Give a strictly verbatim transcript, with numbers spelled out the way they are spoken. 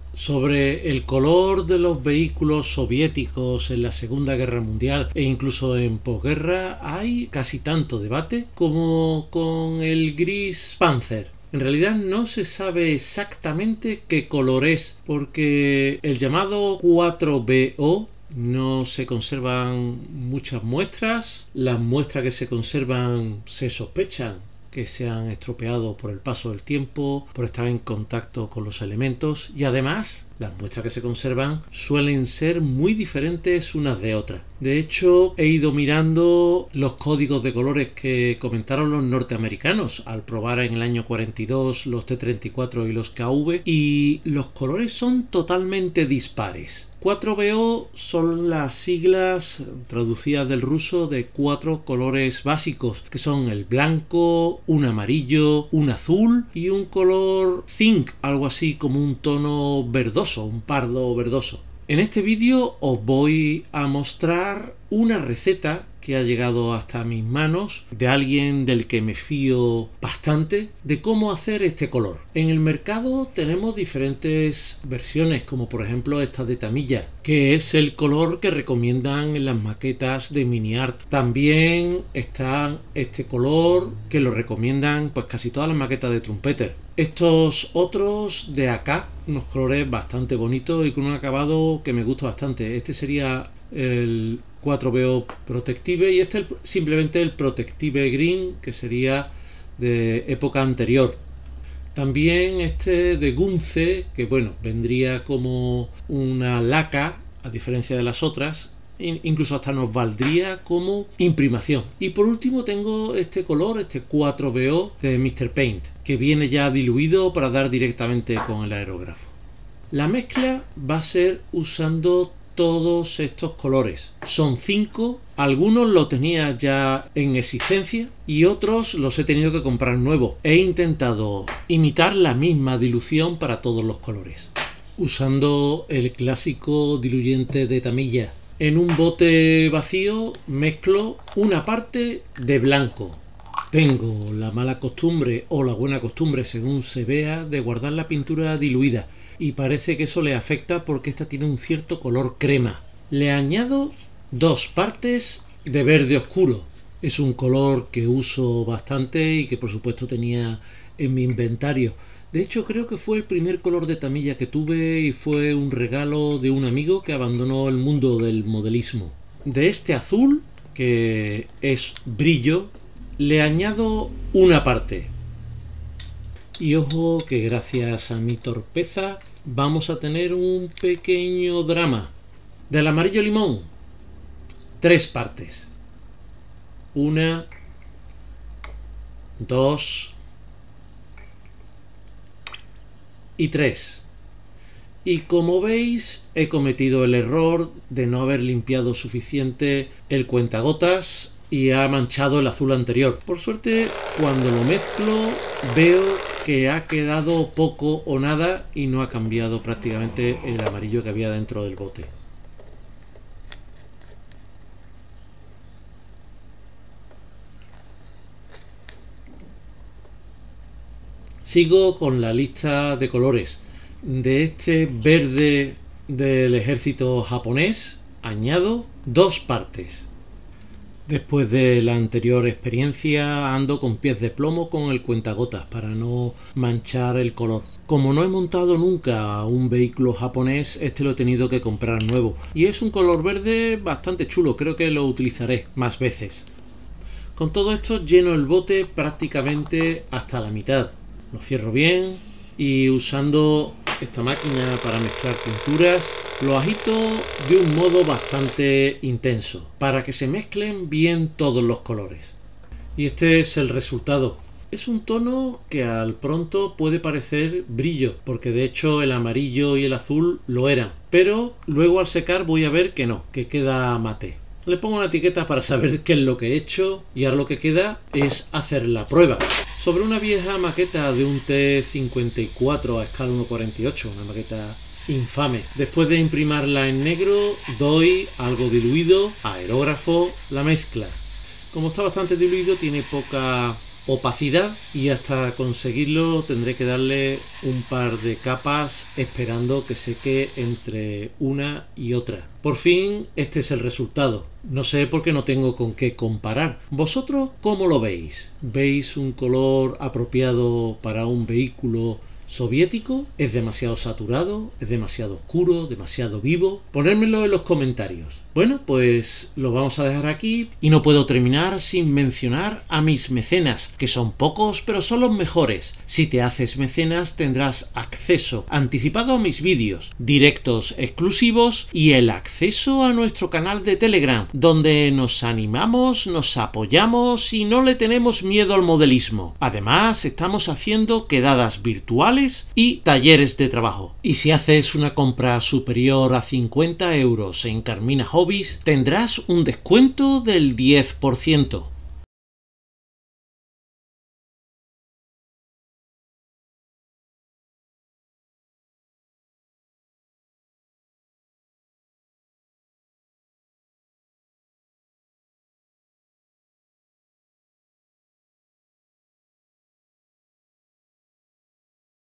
Sobre el color de los vehículos soviéticos en la Segunda Guerra Mundial e incluso en posguerra hay casi tanto debate como con el gris Panzer. En realidad no se sabe exactamente qué color es, porque el llamado cuatro B O no se conservan muchas muestras. Las muestras que se conservan se sospechan que se han estropeado por el paso del tiempo, por estar en contacto con los elementos, y además las muestras que se conservan suelen ser muy diferentes unas de otras. De hecho, he ido mirando los códigos de colores que comentaron los norteamericanos al probar en el año cuarenta y dos los T treinta y cuatro y los K V, y los colores son totalmente dispares. cuatro B O son las siglas traducidas del ruso de cuatro colores básicos, que son el blanco, un amarillo, un azul y un color zinc, algo así como un tono verdoso, un pardo verdoso. En este vídeo os voy a mostrar una receta que ha llegado hasta mis manos de alguien del que me fío bastante de cómo hacer este color. En el mercado tenemos diferentes versiones, como por ejemplo esta de Tamiya, que es el color que recomiendan en las maquetas de mini-art. También está este color que lo recomiendan pues casi todas las maquetas de Trumpeter. Estos otros de acá, unos colores bastante bonitos y con un acabado que me gusta bastante. Este sería el cuatro B O Protective y este es simplemente el Protective Green, que sería de época anterior. También este de Gunze, que bueno, vendría como una laca a diferencia de las otras, incluso hasta nos valdría como imprimación. Y por último tengo este color, este cuatro B O de míster Paint, que viene ya diluido para dar directamente con el aerógrafo. La mezcla va a ser usando todos estos colores. Son cinco, algunos los tenía ya en existencia y otros los he tenido que comprar nuevos. He intentado imitar la misma dilución para todos los colores, usando el clásico diluyente de Tamiya. En un bote vacío mezclo una parte de blanco. Tengo la mala costumbre o la buena costumbre, según se vea, de guardar la pintura diluida, y parece que eso le afecta porque esta tiene un cierto color crema. Le añado dos partes de verde oscuro. Es un color que uso bastante y que por supuesto tenía en mi inventario. De hecho, creo que fue el primer color de Tamiya que tuve y fue un regalo de un amigo que abandonó el mundo del modelismo. De este azul, que es brillo, le añado una parte. Y ojo que gracias a mi torpeza vamos a tener un pequeño drama. Del amarillo limón, tres partes. Una, dos y tres. Y como veis, he cometido el error de no haber limpiado suficiente el cuentagotas y ha manchado el azul anterior. Por suerte, cuando lo mezclo veo que ha quedado poco o nada y no ha cambiado prácticamente el amarillo que había dentro del bote. Sigo con la lista de colores. De este verde del ejército japonés añado dos partes. Después de la anterior experiencia ando con pies de plomo con el cuentagotas para no manchar el color. Como no he montado nunca un vehículo japonés, este lo he tenido que comprar nuevo. Y es un color verde bastante chulo, creo que lo utilizaré más veces. Con todo esto lleno el bote prácticamente hasta la mitad. Lo cierro bien y usando esta máquina para mezclar pinturas lo agito de un modo bastante intenso para que se mezclen bien todos los colores. Y este es el resultado. Es un tono que al pronto puede parecer brillo, porque de hecho el amarillo y el azul lo eran, pero luego al secar voy a ver que no, que queda mate. Le pongo una etiqueta para saber qué es lo que he hecho y ahora lo que queda es hacer la prueba. Sobre una vieja maqueta de un T cincuenta y cuatro a escala uno cuarenta y ocho, una maqueta infame. Después de imprimirla en negro, doy algo diluido, aerógrafo, la mezcla. Como está bastante diluido, tiene poca opacidad, y hasta conseguirlo tendré que darle un par de capas esperando que seque entre una y otra. Por fin este es el resultado. No sé por qué no tengo con qué comparar. ¿Vosotros cómo lo veis? ¿Veis un color apropiado para un vehículo soviético? ¿Es demasiado saturado? ¿Es demasiado oscuro? ¿Demasiado vivo? Ponérmelo en los comentarios. Bueno, pues lo vamos a dejar aquí y no puedo terminar sin mencionar a mis mecenas, que son pocos pero son los mejores. Si te haces mecenas tendrás acceso anticipado a mis vídeos, directos exclusivos y el acceso a nuestro canal de Telegram, donde nos animamos, nos apoyamos y no le tenemos miedo al modelismo. Además, estamos haciendo quedadas virtuales y talleres de trabajo. Y si haces una compra superior a cincuenta euros en Carmina Hobbies, tendrás un descuento del diez por ciento.